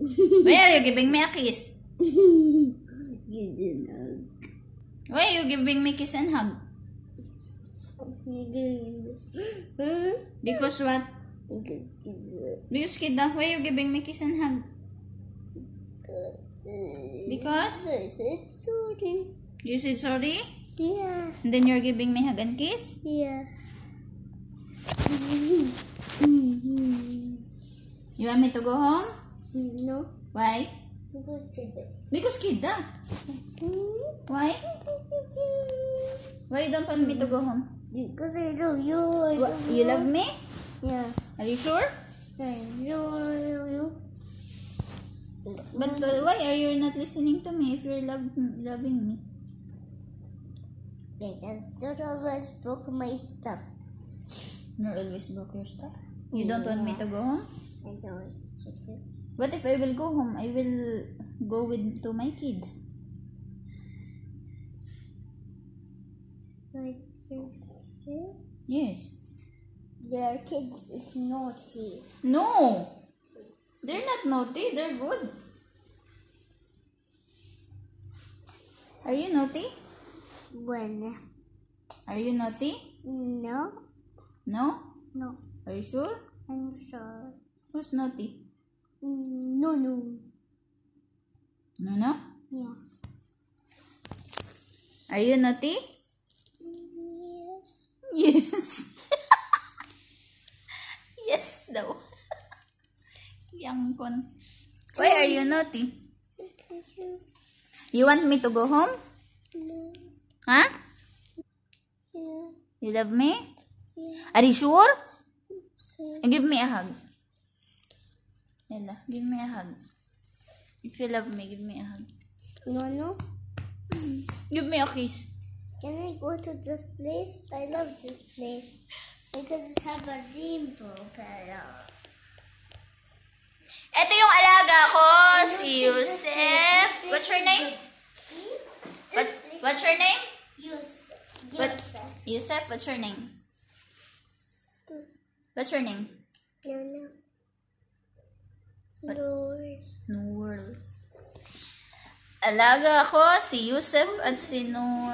Why are you giving me a kiss? Why are you giving me kiss and hug? Because what? Because kida, why are you giving me kiss and hug? Because? I said sorry. You said sorry? Yeah. And then you're giving me hug and kiss? Yeah. You want me to go home? No. Why? Because kida. Why? Why you don't want me to go home? Because I love you. You love me? Yeah. Are you sure? I love you. But why are you not listening to me if you're loving me? Because you always broke my stuff. You always broke your stuff. You don't want me to go home? I don't. What if I will go home? I will go to my kids. My Yes. Their kids is naughty. No. They're not naughty. They're good. Are you naughty? When? Are you naughty? No. No? No. Are you sure? I'm sure. Who's naughty? No. No, no? Yeah. Are you naughty? Yes. Yes. Yes daw. Yang kon. Why are you naughty? You want me to go home? No. Huh? Yeah. You love me? Yeah. Are you sure? So, Give me a hug. Ella, give me a hug. If you love me, give me a hug. no. Give me a kiss. Can I go to this place? I love this place because it has a rainbow color. Ito yung alaga ko, si Yusef. What's your name? What's your name? Yusef, what's your name? What's your name? No. What? Yours. Noor. Alaga ako, si Yusef at si Noor.